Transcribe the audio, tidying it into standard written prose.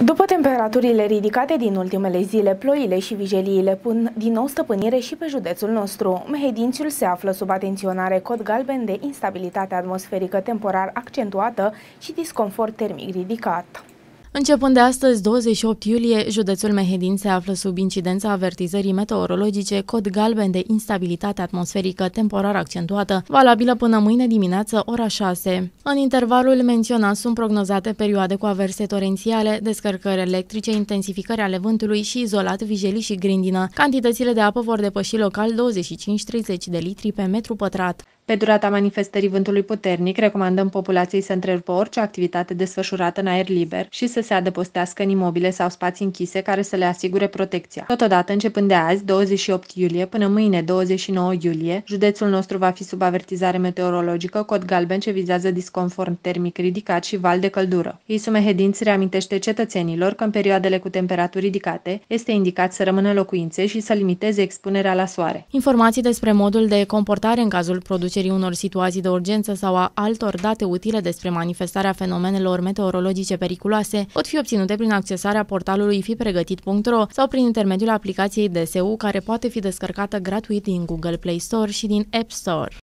După temperaturile ridicate din ultimele zile, ploile și vijeliile pun din nou stăpânire și pe județul nostru. Mehedințiul se află sub atenționare, cod galben de instabilitate atmosferică temporar accentuată și disconfort termic ridicat. Începând de astăzi, 28 iulie, județul Mehedin se află sub incidența avertizării meteorologice cod galben de instabilitate atmosferică temporar accentuată, valabilă până mâine dimineață, ora 6. În intervalul menționat sunt prognozate perioade cu averse torențiale, descărcări electrice, intensificări ale vântului și izolat vijelii și grindină. Cantitățile de apă vor depăși local 25-30 de litri pe metru pătrat. Pe durata manifestării vântului puternic, recomandăm populației să întrerupă orice activitate desfășurată în aer liber și să se adăpostească în imobile sau spații închise care să le asigure protecția. Totodată, începând de azi, 28 iulie, până mâine, 29 iulie, județul nostru va fi sub avertizare meteorologică, cod galben ce vizează disconfort termic ridicat și val de căldură. ISU Mehedinți reamintește cetățenilor că în perioadele cu temperaturi ridicate este indicat să rămână în locuințe și să limiteze expunerea la soare. Informații despre modul de comportare în cazul producerii unor situații de urgență sau a altor date utile despre manifestarea fenomenelor meteorologice periculoase pot fi obținute prin accesarea portalului fipregătit.ro sau prin intermediul aplicației DSU, care poate fi descărcată gratuit din Google Play Store și din App Store.